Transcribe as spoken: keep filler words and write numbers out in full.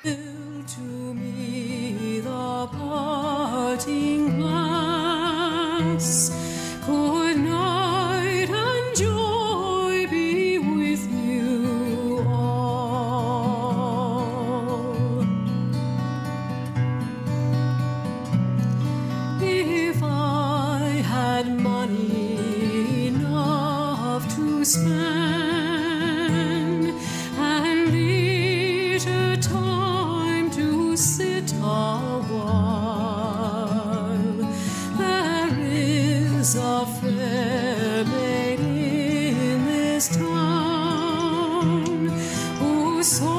To me the parting glass. Good night and joy be with you all. If I had money enough to spend and leisure time to sit a while, there is a fair maid in this town who